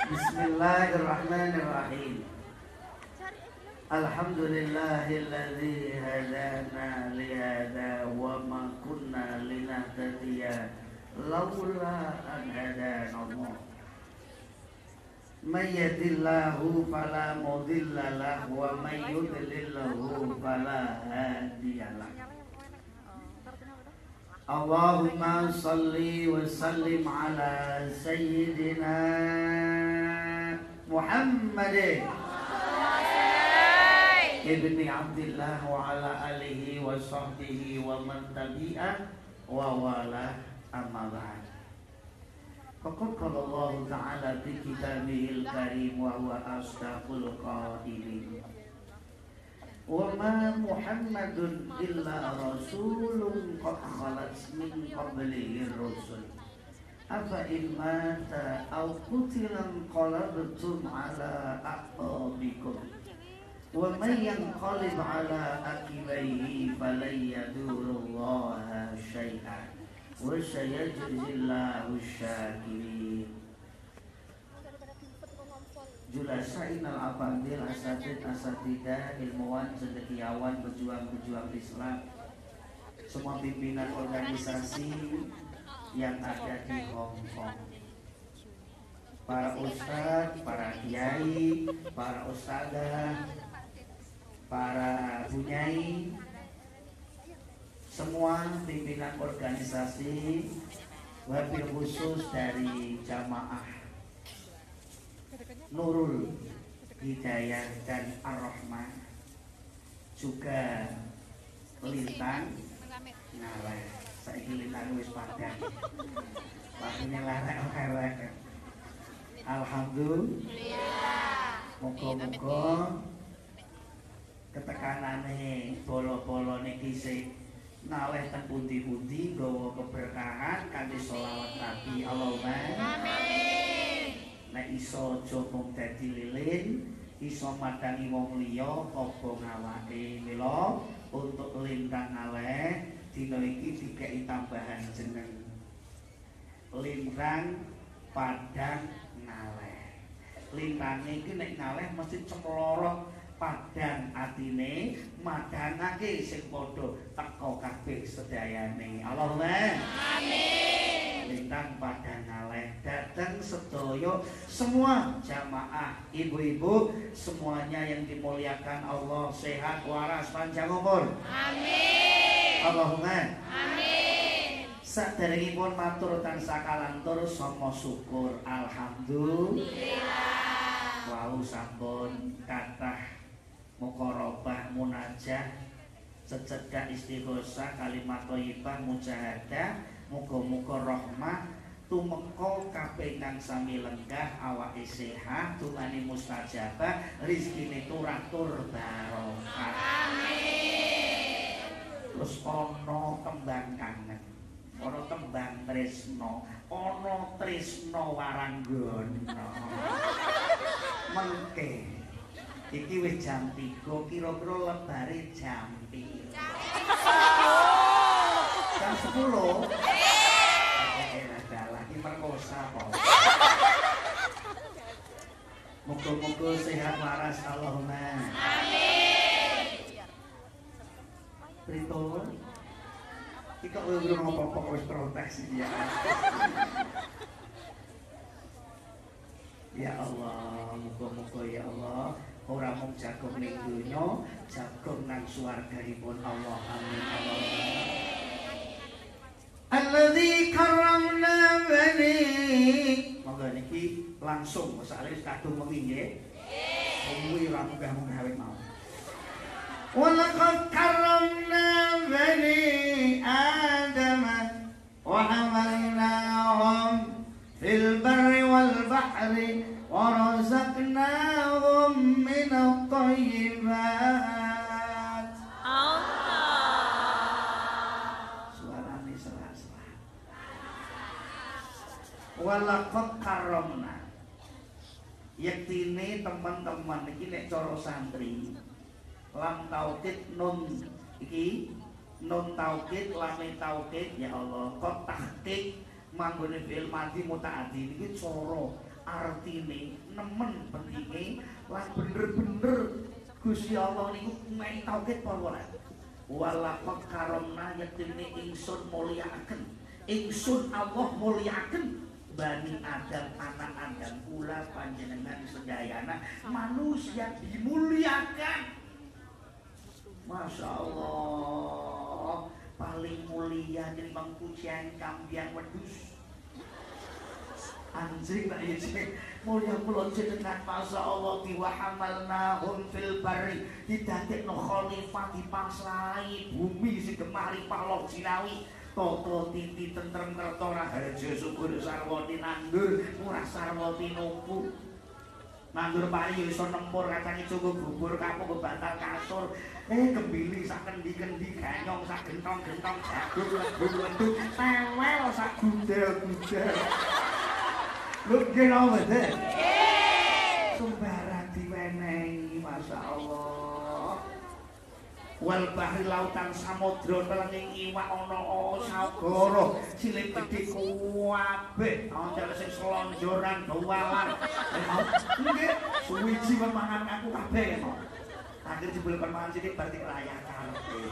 Bismillahirrahmanirrahim. Alhamdulillahilladzi hadana li hada wa ma kunna linahtadiya laula an hadana Allah. May yahdihillahu fala mudilla lahu wa may yudlilhu fala hadiyalah. Allahumma salli wa sallim ala sayyidina Muhammadin ibni Abdillah wa ala alihi wa sahbihi wa man tabi'ah wa wala amma ba'd. Faqad qala Allah ta'ala fi kitabihil karim wa huwa asdaqul qailin. Wa ma Muhammadun illa rasulun qad khalat min qablihi rusul. Afa in mata aw qutilan qalabtum ala aqabikum. Wa may yanqalib ala aqibaihi falan yadurullaha syai'an wa sayajzillahu syakirin. Julasainal afandil asatid asatidah ilmuwan cendekiawan pejuang-pejuang Islam, semua pimpinan organisasi yang ada di Hong Kong, para ustadz, para kiai, para ustadzah, para bunyai, semua pimpinan organisasi, wabil khusus dari jamaah Nurul Hidayah dan Ar-Rahman, juga Lintang Ngaleh. Saiki Lintang wis padang, waktunya larek-larek. Alhamdulillah. Muga-muga ketekanane bolo-bolo niki sing naleh teng pundi-pundi nggawa keberkahan kanthi sholawat Nabi. Allahumma amin. Nek iso aja mung dadi lilin, iso madangi wong liya apa ngawake. Mila untuk Lintang Ngaleh dina iki dikeki tambahan jeneng Lintang Padang Ngaleh. Lintange iki nek ngaleh mesti cemlorot padang atine, madangake sing padha teka kabeh sedayane. Allahumma amin. Lintang Padang Ngaleh datang sedaya semua jamaah ibu-ibu semuanya yang dimuliakan Allah, sehat waras panjang umur. Amin. Allahumma amin. Saderengipun matur tansah kalantur sama syukur alhamdulillah. Wau sampun kathah muqarabah munajah secedak istighosah kalimat thayyibah mujahadah. Muga-muga rahmah tumeka kabeh kang sami lenggah, awake sehat, dungane mustajabah, rezekine turatur barokah. Amin. Terus ana kembang kangen, ana kembang tresno, ana tresno waranggana. Mengke iki wis jam 3, kira-kira lebare jam 2. Jam 10. Lagi merkosa kok. Muga-muga sehat waras Allahumma amin. Prito kita udah ngomong wis protes ya. Ya Allah, muga-muga ya Allah ora mung jagung ning donya, jagung nang swarganipun Allah. Amin Allahumma. Alladzi karramna bani. Monggo niki langsung masale wis kadung wengi nggih. Nggih. Ora munggah-munggah mau. Wa laqad karramna bani Adam wa hamalnahum fil barri wal bahri wa razaqnahum min at-thayyibat. Walaqad karramna. Yektine teman-teman iki nek cara santri lam taukid nun iki nun taukid lame taukid ya Allah kok tahqiq manggone fi'il madhi mutaaddi iki cara artine nemen pentinge lan bener-bener Gusti Allah niku ngai tauhid para walaqad karomna yaktine ingsun mulyakaken ingsun Allah mulyakaken Bani Adam anak Adam kula panjenengan sedayana manusia dimuliakan. Masya Allah paling mulia jadi mangkucian kambiang wedus anjing tak iya mulia kulon jenengan Masya Allah diwahamalnahum fil bari didadekno khalifah dipasrai bumi si gemari palok jinawi toto titi tentrem kerto raharja syukur sarwati nandur murah sarwati nuku nandur pari iso nempur kacang ijo bubur kapok batal kasur kembili sak kendi-kendi ganyong sak gentong-gentong jaduk leduk-leduk tewel sak gudel-gudel lho nggih napa mboten sembarang diwenehi Masya Allah wal bahri lautan samudra telenging iwak ana sagara cilik gedhe kabeh ana sing selonjoran bawalan nggih suwiji mangan aku kabeh kok akhir jebul mangan sithik berarti rayakan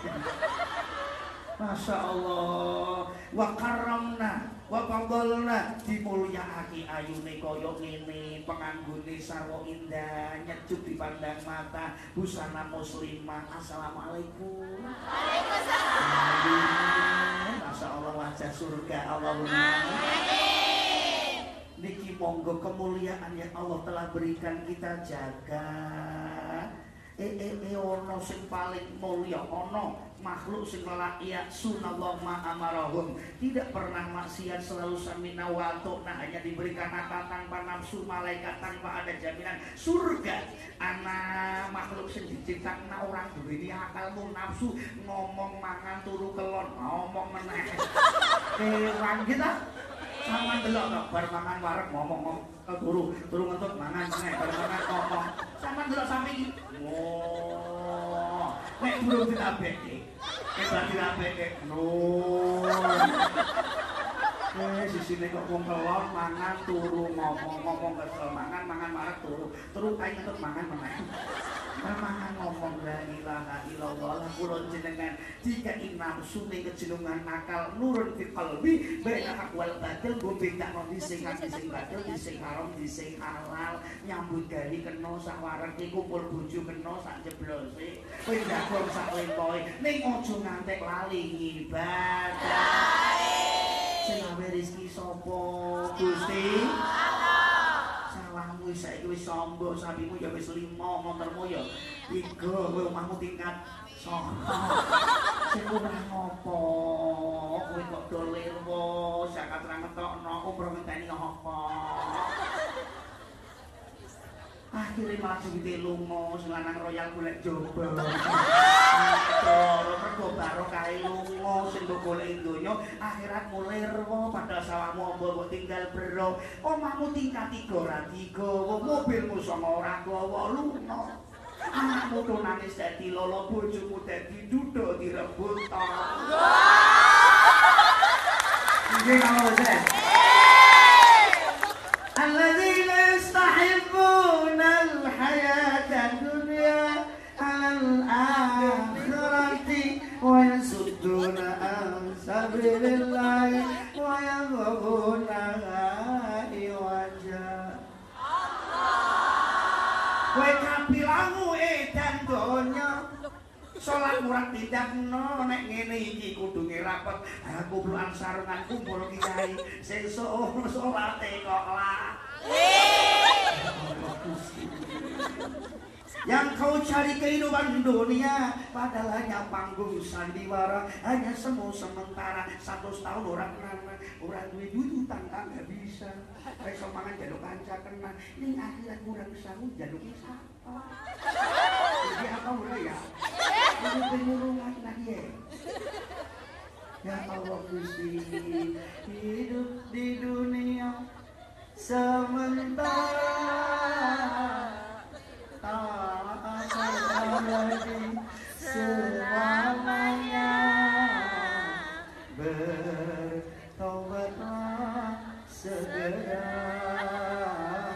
Masya Allah wa karramna wa fadhalna dimulyakake ayune kaya ngene penganggone sarwa indah nyejuk dipandang mata busana muslimah assalamualaikum waalaikumsalam Masya Allah wajah surga Allahumma amin niki monggo kemuliaan yang Allah telah berikan kita jaga ono sing paling mulia ono makhluk sing layak sunallah ma'amarahum tidak pernah maksiat selalu samina wa ta'na hanya diberikan akal tanpa nafsu malaikat tanpa ada jaminan surga anak makhluk sing diciptakan orang duweni akalmu nafsu ngomong mangan turu kelon ngomong meneh kewan kita sama delok kok bar mangan wareg ngomong turu ngentut mangan meneh bar mangan ngomong sama delok sampe iki nek durung ditabeke berarti rabeke nur sisine kok wong kelon mangan turu ngomong kesel mangan marek turu kae ngentut mangan meneh mangan ngomong la ilaha illallah kula jenengan jika nafsu ning kejenengan akal nurun fi qalbi baina hak wal batil go bedakno sing batil sing haram sing halal nyambut gawe kena sak wareg kumpul bojo kena sak jeblose kowe ndakon sak lempoe ning aja ngantek lali ibadah sing gawe rezeki sapa Gusti salahmu saiki wis sombong sapimu ya wis 5 motormu ya 3 kowe omahmu tingkat sono sing ora ngopo kowe kok dolirwo zakat ra ngetokno umroh ngenteni ngopo akhirnya malah duwite lunga sing lanang royal golek jobo mergo barokah lunga sing golek donya akhirat mulirwa padahal sawahmu amba kok tinggal bero omahmu tingkat 3 ora digawa mobilmu sama ora gawa lunga anakmu to nangis dadi lolo bojomu dadi duduk direbut to nggih ngono alladzina yastahibbuna al-hayata ad-dunya 'ala al-akhirati wa yasudduna an sabilillahi wa yabghuna iwaja kowe kapilangu edan donya salat murah tidakno nek ngene iki kudu ngerapet kumpulan sarungan kumpul kiai sesuk salate kok lah yang kau cari kehidupan dunia padahal hanya panggung sandiwara hanya semu sementara 100 tahun orang duwe duit utang gak bisa iso mangan jaluk kanca kena ning akhirat kurang sangu jaluk sapa jadi apa ora ya ini penyurungan lagi ya Allah Gusti hidup di dunia sementara tak akan lagi selamanya bertobatlah segera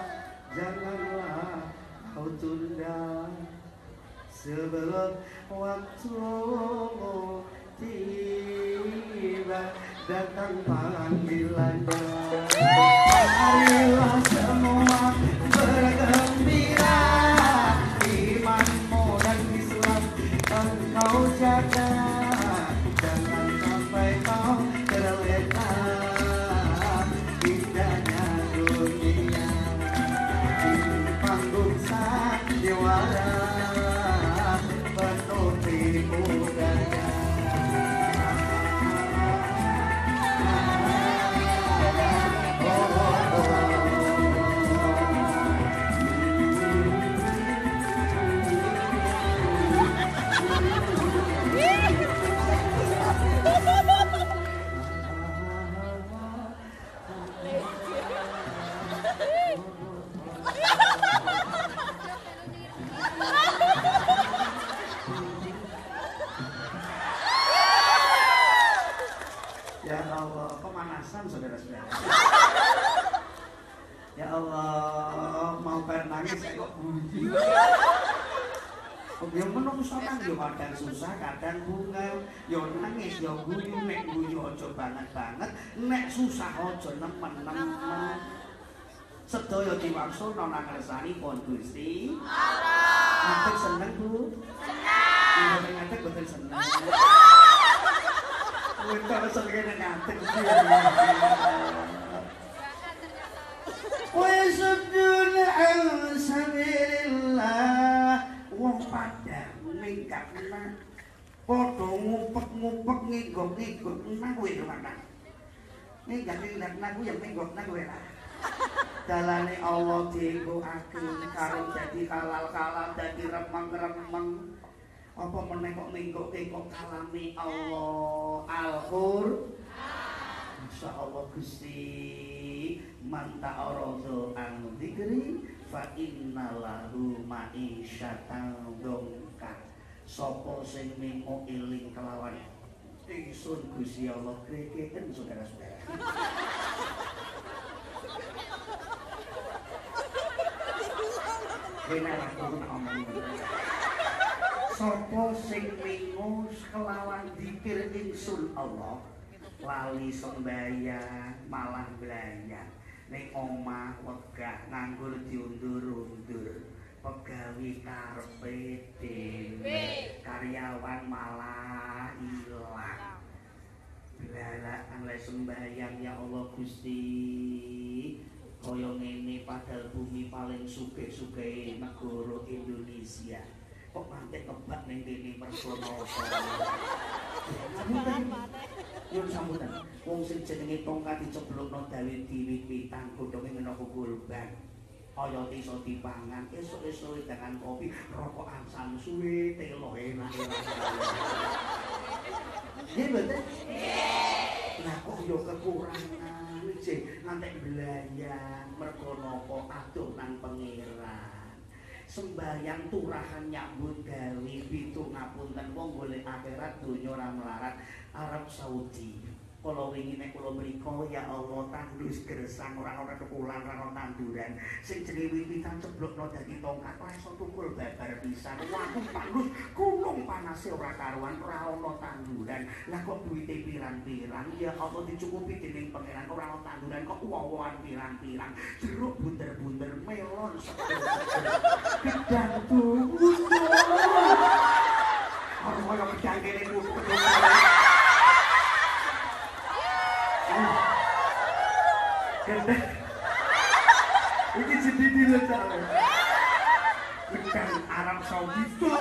datang panggilannya. Marilah semua bergembira, imanmu dan Islam engkau jaga, jangan sampai kau terlena indahnya dunia di panggung sandiwara penuh tipu daya. Ya Allah, pemanasan saudara-saudara. Ya Allah, mau nangis saya kok bunyi. Yang menungso kan yo kadang susah, kadang bunga, yo nangis, yo guyu, nek guyu aja banget-banget, nek susah aja nemen-nemen. Sedaya diwangsuna nang ngersani pun Gusti Allah. Ngadeg seneng Bu? Seneng. Ngadeg boten seneng. Kita seneng ngadeg. Wa suduna ansabilillah. Wong padha ningkatna padha ngupek-ngupek ngigok-ngigok nang kowe ana. Ning gak ku yang ngigok nang kowe lah. Dalane Allah dienggoake karo dadi halal-halal, dadi remeng-remeng. Apa meneh kok ninggokke kok kalame Allah Al-Qur'an. Masyaallah Gusti, man ta'arada an dzikri fa innalahu ma'isyatan dongka. Sapa sing mengko eling kelawan ingsun Gusti Allah krekeken saudara-saudara. Benar aku ngomong. Sapa sing mengko kelawan dzikir ingsun Allah lali sembahyang malah belayang ning omah wegah nganggur diundur-undur pegawe karepe dhewe karyawan malah ilang belalaan le sembahyang ya Allah Gusti kaya ngene padahal bumi paling sugih-sugih negara Indonesia kok mantek kebak ning kene mergo napa Yun sambutan, wong sing jenenge tongkat diceblokno dawe diwit-witan godhonge ngena kukulban. Kaya iso dipangan, esuk-esuk dengan kopi, rokokan samsuwe, telo enak-enak. Nggih mboten? Nggih. Lah kok yo kekurangan jek ngantek belayang mergo napa adoh nang pangeran. Sembahyang turahan nyambut gawe pitu ngapunten wong golek akhirat donya ora melarat Arab Saudi. Kala wingi nek kula mriko ya Allah tandus gersang ora ana kekulan ora ana tanduran sing jenenge wiwitan ceblokno dadi tongkat ora iso tukul babar pisan. Waduh tandus gunung panase ora karuan ora ana tanduran. Lah kok duwite pirang-pirang ya Allah dicukupi dening pangeran ora ana tanduran kok uwohan pirang-pirang. Jeruk bunder-bunder melon gedang tunggu. Ora kaya gedang kene kudu. Gedang. Iki jadi dilecak. Gedang Arab Saudi.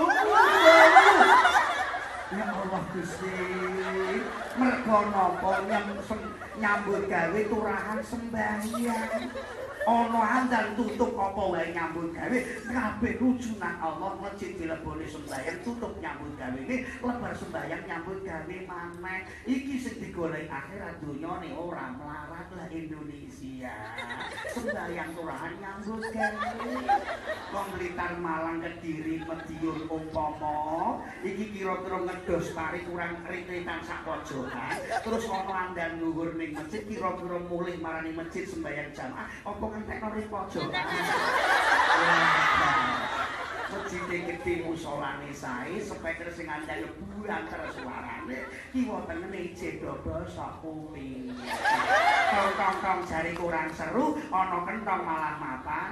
Ya Allah Gusti. Mergo napa nyambut gawe turahan sembahyang. Ana andal tutup apa wae nyambut gawe kabeh rujukan Allah masjid dilebone sembahyang tutup nyambut gawe lebar sembahyang nyambut gawe maneh iki sing digoleki akhirat dunyane ora melarat lah Indonesia sembahyang turahan nyambut gawe wong Blitar Malang Kediri Madiun umpama iki kira-kira ngedos pari kurang rit-ritan sak pojokan terus ana andal dhuwur ning masjid kira-kira mulih marani masjid sembahyang jamaah apa ngentekno ring pojokan. Masjide gedhe musolane sae, speaker sing andane buanter suarane, kiwa tengene ijo basa kuping. Tong-tong jari kurang seru, ana kentong malah mapan.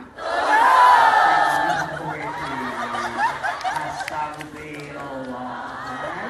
Astagfirullah.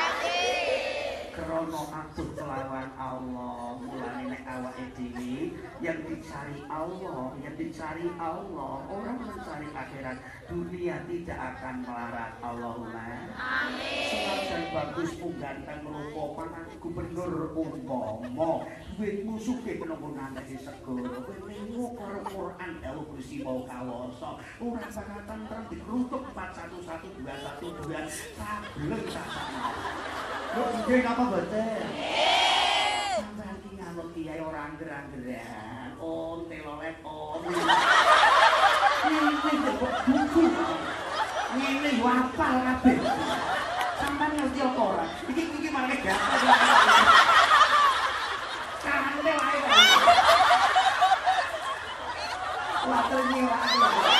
Krono atuh kelawan Allah, mulane nek awake dhewe yang dicari Allah, orang mencari akhirat, dunia tidak akan melarat. Allahumma amin. Senajan bagus pungganteng rupa pangan gubernur umpama duitmu sugih menunggu nandhani segara, kowe mengo karo Quran dawuh Gusti mau kawasa, ora bakal tentrem dikrutuk 41121 sableng sakjane. Lho nggih napa boten? Nggih. Sampeyan ki ngaluk kiai ora angger-anggeran. Om telolet om. Ini kok buku. Ngene yo apal kabeh. Sampeyan ngerti apa ora? Iki mangke gampang. Kante wae. Watur iki wae.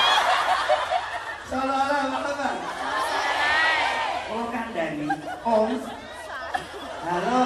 Salah Pak Bang. Oh kandhani. Om. Halo.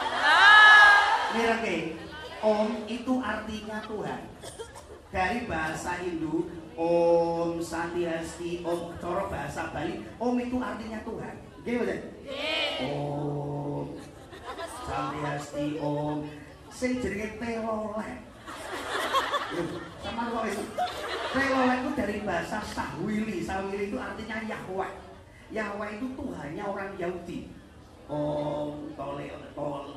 Mirake, Om itu artinya Tuhan. Dari bahasa Hindu, Om Santiasti, Om cara bahasa Bali, Om itu artinya Tuhan. Nggih mboten? Nggih. Om Santiasti, Om sing jenenge telolet. Sama kok itu. Telolet itu dari bahasa Sahwili. Sahwili itu artinya Yahweh. Yahweh itu Tuhannya orang Yahudi. Om telolet,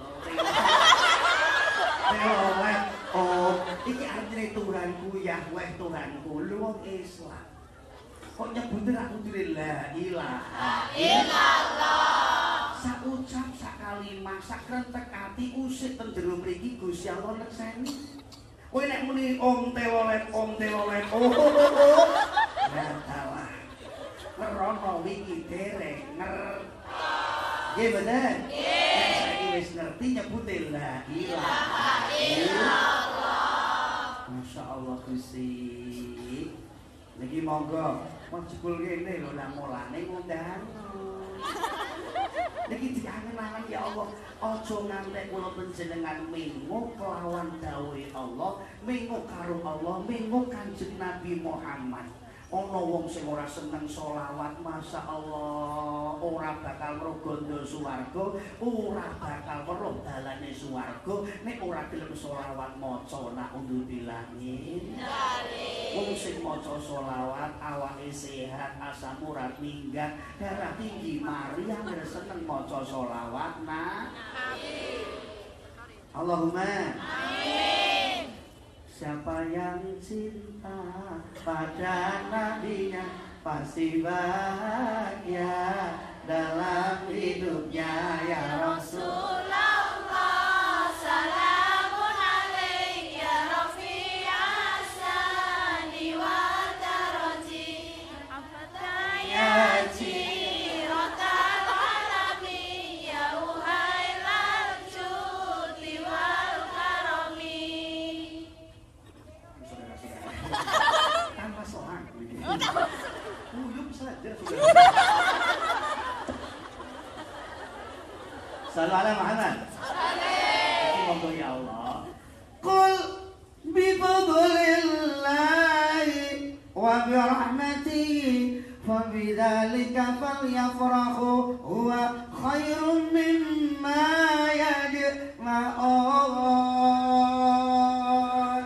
Om iki artine Tuhanku, Yahweh Tuhanku. Lu wong Islam kok nyebutin aku dhewe la ilaha illallah. Saucap sakalimah sakrentek ati usik teng jero mriki Gusti Allah nekseni. Kowe nek muni Om telolet, oh. Lah salah. Ngerono wingi dereng nggih bener? Nggih. Saiki wis ngerti nyebute la ilaha illallah. Masyaallah Gusti. Niki monggo jebul kene lho nang mulane ngundang. Niki diangen-angen ya Allah, aja ngantek kula panjenengan mengo kelawan dawuhe Allah, mengo karo Allah, mengo Kanjeng Nabi Muhammad. Ana wong sing ora seneng selawat, masya Allah, ora bakal weruh gondo swarga, ora bakal weruh dalane swarga nek ora gelem selawat maca naudzubillah min. Wong sing maca selawat awake sehat, asam urat minggat, darah tinggi mari yang seneng maca selawat nah. Amin. Allahumma amin. Siapa yang cinta pada nabinya pasti bahagia dalam hidupnya ya Rasulullah. Salamun alaik ya Rafi asani wa daraji afatayati rotal alami ya uhailal judi wal karami. Tanpa soal uyup saja sudah. Sallu ala Muhammad. Monggo ya Allah. Qul bi fadlillahi wa bi rahmatihi fa bidzalika falyafrahu huwa khairun mimma yajma'un.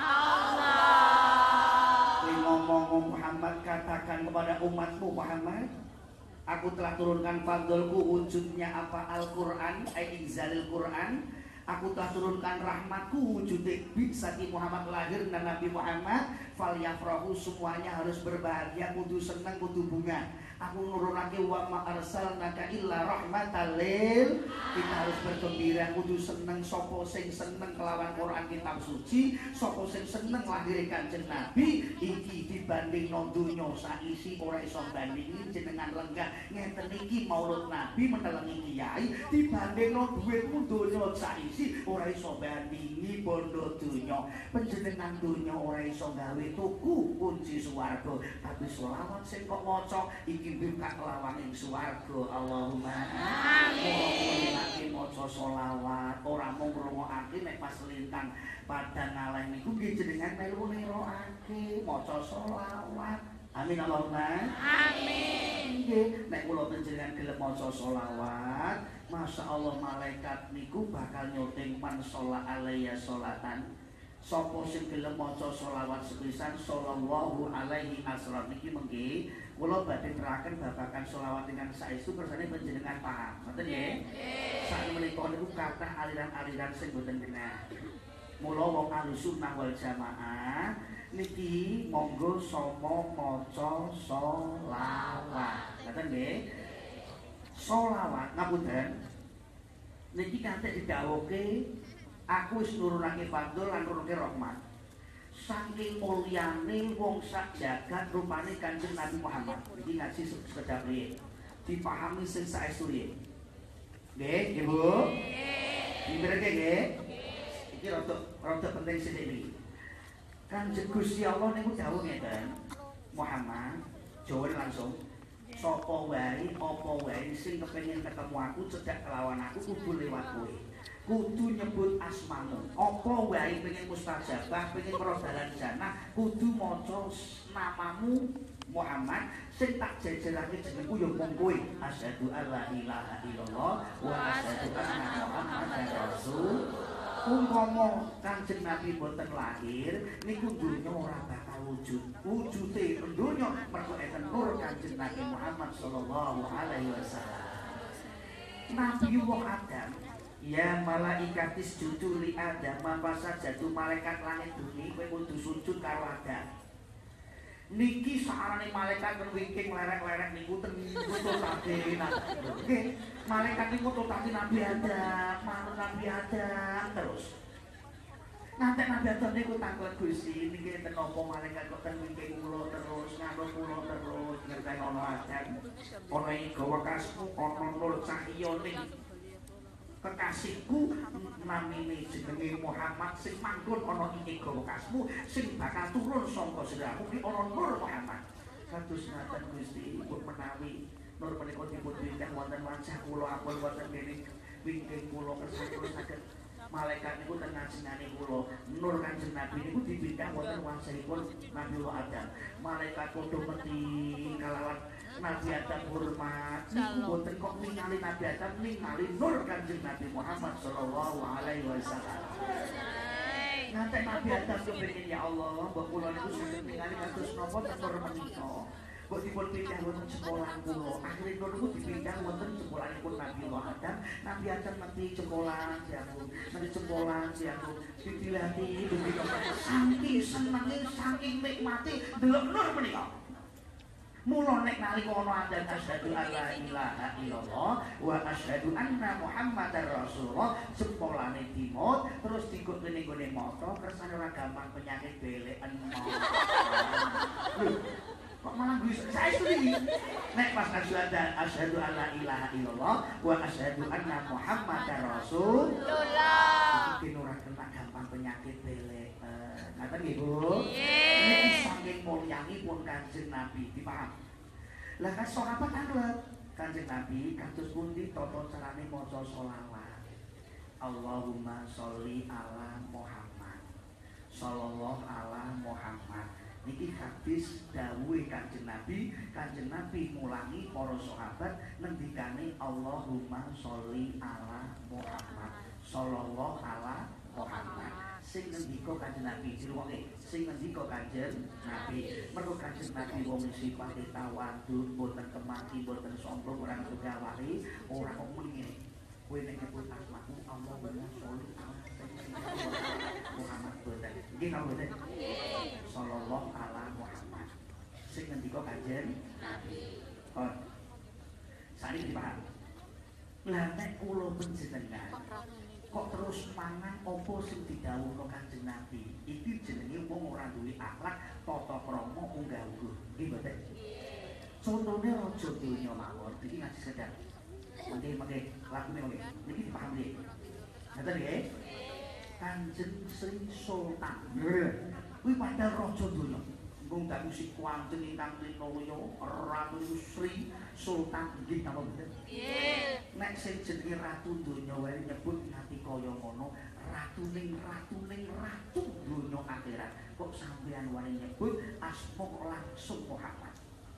Muhammad, katakan kepada umatmu Muhammad, aku telah turunkan fadlku, wujudnya apa? Al-Quran, inzalil Quran. Aku telah turunkan rahmatku, wujudnya bisati Muhammad lahir dan Nabi Muhammad. Falyafrahu, semuanya harus berbahagia, kudu senang, kudu bunga. Aku nurunake wa ma arsalnaka illa rahmatan lil. Kita harus bergembira, kudu seneng. Sapa sing seneng kelawan Quran kitab suci, sapa sing seneng lahir Kanjeng Nabi, iki dibanding donya saisi ora iso bandingi jenengan lenggah. Ngeten iki Maulud Nabi menelengi kiai dibanding duitmu donya saisi ora iso bandingi bondo donya. Panjenengan donya ora iso gawe tuku kunci swarga, tapi selawat sing kok maca iki buka lawaning swarga. Allahumma amin. Lagi maca selawat ora mung ngrungokake nek pas lintang padang ngalih niku nggih jenengan melu nirokake maca selawat. Amin Allahumma amin. Nggih, nek kula panjenengan gelem maca selawat, masyaallah malaikat niku bakal nyuting man sholat alaiya sholatan. Sapa sing gelem maca selawat sepisan sallallahu alaihi wasallam niki mengki kula badhe neraken babagan selawat ingkang saestu kersane panjenengan paham. Ngoten nggih? Sak menika niku kathah aliran-aliran sing boten bener. Mula wong Ahlussunnah wal Jamaah niki monggo sama maca selawat. Ngoten nggih? Selawat ngapunten. Niki kanthi didhawuhke aku wis nurunake fadl lan nurunake rahmat. Saking mulyane wong sak jagat rupane Kanjeng Nabi Muhammad. Iki ngaji sekedhap riye. Dipahami sing saestu riye. Nggih, Ibu? Nggih. Nggih. Iki rada penting sithik iki. Kanjeng Gusti Allah niku dawuh ngeten. Muhammad, Jawa langsung sapa wae apa wae sing kepengin ketemu aku cedhak kelawan aku kudu liwat kowe. Kudu nyebut asmamu. Apa wae pengen mustajabah, pengen merodalan jannah, kudu maca namamu Muhammad sing tak jejerake jenengku ya mung kowe. Asyhadu alla ilaha illallah wa asyhadu anna Muhammadar rasul. Umpama Kanjeng Nabi boten lahir niku donya ora bakal wujud. Wujude donya mergo enten nur Kanjeng Nabi Muhammad sallallahu alaihi wasallam. Nabi wong Adam, ya malaikatis judu li Adam, apa saja tu malaikat langit bumi kowe kudu sujud karo Adam. Niki saarane malaikat wingking lerek-lerek niku ten foto tadi. Nggih, malaikat niku foto tadi Nabi Adam, manut Nabi Adam terus. Nanti Nabi Adam niku takon Gusti, niki enten napa malaikat kok ten wingking kula terus, nganut kula terus, ngerteni ana Adam. Ana ing gawa kasmu ana nur cahyaning kekasihku namine jenenge Muhammad sing manggon ana ing gawa kasmu sing bakal turun saka siramu ki ana nur Muhammad. Kados ngaten Gusti pun menawi nur menika dipun bintang wonten wajah kula ampun wonten kene wingking kula kersane saged malaikat niku ten ngajengane kula nur Kanjeng Nabi niku dibintang wonten wajahipun Nabi Adam. Malaikat padha mati kalawan Nabi Adam hormat niku boten kok ningali Nabi Adam ningali nur Kanjeng Nabi Muhammad sallallahu alaihi wasallam. Nanti Nabi Adam kepengin ya Allah mbok kula niku saged ningali kados napa nur menika. Kok dipun pindah wonten sekolah kula. Akhire nur niku dipindah wonten sekolahipun Nabi Adam. Nabi Adam mati sekolah jamu. Mati sekolah jamu. Ditilati begitu saking senenge saking nikmati delok nur menika. Mula nek nalika ana adzan asyhadu alla ilaha illallah wa asyhadu anna Muhammadar rasulullah sepolane dimut terus dikut ngene-ngene mata kersane ora gampang penyakit belek enom. Kok malah bisa saestu iki. Nek pas asyhadu alla ilaha illallah wa asyhadu anna Muhammadar rasulullah iki ora kena gampang penyakit belek. Ngaten nggih Bu? Niki saking mulyanipun Kanjeng Nabi dipaham. Lah kan sahabat anggap Kanjeng Nabi kados pundi tata carane maca selawat. Allahumma sholli ala Muhammad. Sallallahu ala Muhammad. Niki hadis dawuhe Kanjeng Nabi mulangi para sahabat ngendikane Allahumma sholli ala Muhammad. Sallallahu ala Muhammad. Sing ngendika Kanjeng Nabi dirungokke sing ngendika Kanjeng Nabi mergo Kanjeng Nabi wong sifate tawadhu boten kemaki boten sombong ora ngawari ora kok muni kowe nek nyebut asmaku Allahumma sholli ala Muhammad boten nggih napa boten sallallahu ala Muhammad sing ngendika Kanjeng Nabi sari dipaham lah nek kula panjenengan kok terus mangan apa sing didhawuhna Kanjeng Nabi iki jenenge wong ora duwe akhlak tata krama unggah-ungguh nggih mboten contone raja donya mawon iki ngaji sedang mengke lakune niki dipaham nggih ngaten nggih Kanjeng Sri Sultan. Kuwi padahal raja donya. Mung dak musik wonten ingkang rinoyo Ratu Sri Sultan nggih napa mboten? Nggih. Nek sing jenenge ratu donya wae nyebut ngati kaya ngono, ratuning ratu donya akhirat. Kok sampeyan wae nyebut asma langsung Muhammad.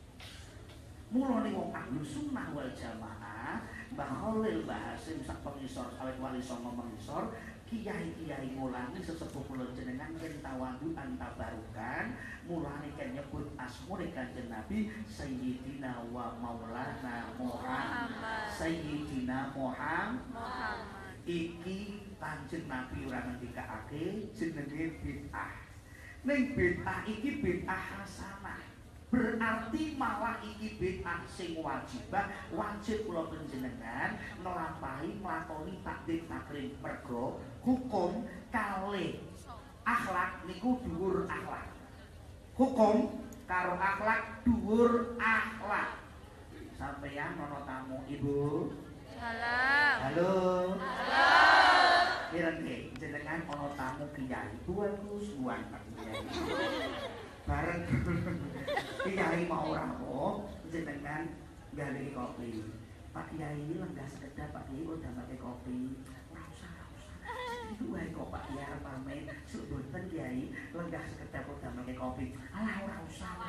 Mulane wong ahli sunnah wal jamaah, Mbah Khalil Mbah Hasim sak pengisor awet wali songo mengisor, kiai-kiai mulane sesepuh kula jenengan yen tawadukan tabarukan, mulane kan nyebut asmane Kanjeng Nabi Sayyidina wa Maulana Muhammad. Sayyidina Muhammad. Iki Kanjeng Nabi ora ngendikake jenenge bid'ah. Ning bid'ah iki bid'ah hasanah. Berarti malah iki bid'ah sing wajib kula panjenengan nglampahi nglakoni takdim takrim mergo hukum kalih akhlak niku dhuwur akhlak. Hukum karo akhlak dhuwur akhlak. Sampeyan ana tamu Ibu. Salam. Halo. Halo. Pireng jenengan ana tamu kiai. Bagus buanten kiai. Bareng kiai mau rapo jenengan gawe kopi. Pak Kiai lenggah sekedap Pak Kiai udah pakai kopi. Ora usah. Itu wae kok Pak Kiai arep pamit. Sebenten Kiai lenggah sekedap udah pakai kopi. Alah ora usah.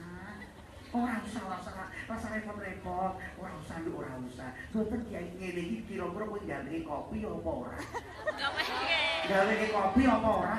Ora usah repot-repot. Ora usah. Mboten Kiai ngene iki kira-kira kowe gawe kopi apa ora? Gawe kopi apa ora?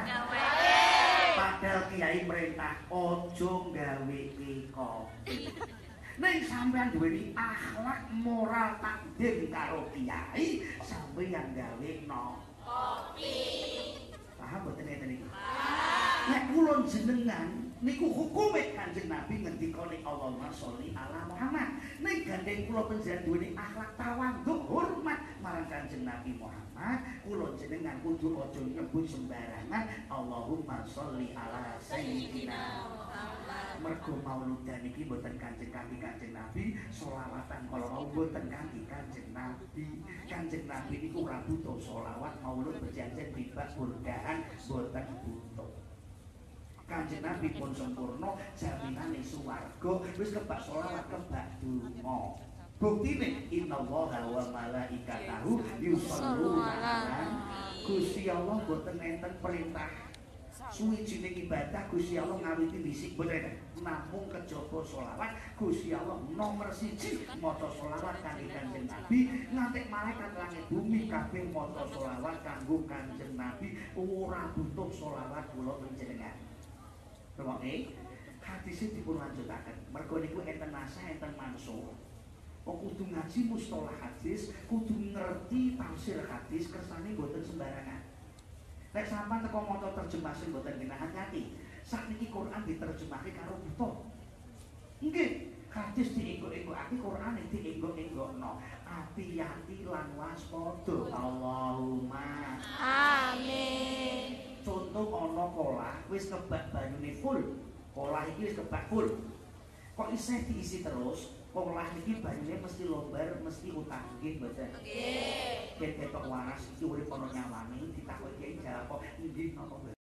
Padahal Kiai merintah ojo gawe kopi. Nek sampean duweni akhlak moral takdim karo Kiai, sampeyan gawe kopi. Paham mboten ngeten iki? Nek kula jenengan niku hukume Kanjeng Nabi ngendikane Allahumma sholli ala Muhammad. Nek gandeng kula panjenengan duweni akhlak tawadhu hormat marang Kanjeng Nabi Muhammad, kula jenengan kudu aja nyebut sembarangan Allahumma sholli ala sayyidina Muhammad. Mergo mauludan iki mboten Kanjeng Nabi, sholawatan kala mau mboten kanthi Kanjeng Nabi. Kanjeng Nabi niku ora butuh sholawat maulud berjanjian bibak burgaan mboten butuh. Kanjeng Nabi pun sempurna, jaminane swarga, wis kebak sholawat kebak donga. Buktine innallaha wa malaikatahu yusholluna 'alan Gusti Allah boten enten perintah suwijining ibadah Gusti Allah ngawiti dhisik boten, namung kejaba sholawat Gusti Allah nomor 1 maca sholawat kangge Kanjeng Nabi, nganti malaikat langit bumi kabeh maca sholawat kanggo Kanjeng Nabi, ora butuh sholawat kula panjenengan. Rumoke hadise dipun lanjutaken. Mergo niku enten nasah enten mansur. Kok kudu ngaji mustalah hadis, kudu ngerti tafsir hadis, kersane mboten sembarangan. Nek sampean teko maca terjemah sing mboten genah hati, sakniki Quran diterjemahke karo buta. Nggih, hadis dienggo-enggokake, Quran dienggo-enggokno. Ati-ati lan waspada. Allahumma amin. Contoh ana kolah wis kebak banyune full. Kolah iki wis kebak full. Kok isih diisi terus? Kolah iki banyune mesti lombar, mesti utang nggih mboten? Nggih. Ketok waras iki urip ana nyawane ditakoki jawab kok nggih napa